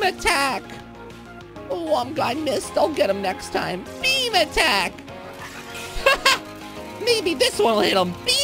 attack. Oh, I missed. I'll get him next time. Beam attack. Maybe this one will hit him. Beam